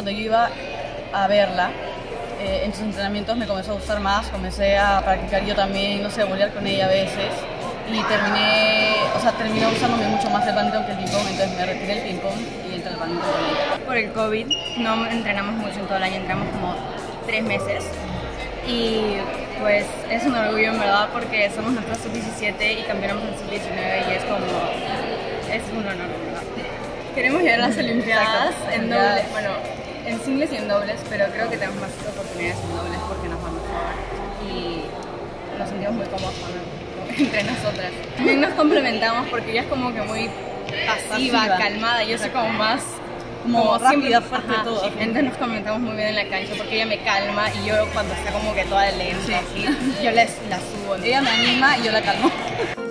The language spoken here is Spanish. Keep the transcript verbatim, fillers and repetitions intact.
cuando yo iba a verla, eh, en sus entrenamientos me comenzó a gustar más, comencé a practicar yo también, no sé, volear con ella a veces. Y terminé, o sea, terminó gustándome mucho más el badminton que el ping-pong, entonces me retiré el ping-pong y entré al badminton con ella. Por el COVID no entrenamos mucho en todo el año, entramos como tres meses. Y pues es un orgullo en verdad porque somos nuestra sub diecisiete y campeonamos en sub diecinueve y es como, es un honor en verdad. Queremos llegar a las Olimpiadas en dobles, bueno, en singles y en dobles, pero creo que tenemos más oportunidades en dobles porque nos va mejor y nos sentimos muy cómodos entre nosotras. También nos complementamos porque ella es como que muy pasiva, pasiva. calmada, yo soy como más como, como rápida, fuerte, ajá, todo. Entonces nos comentamos muy bien en la cancha porque ella me calma y yo cuando está como que toda lenta, sí. así, yo les, la subo. ¿No? Ella me anima y yo la calmo.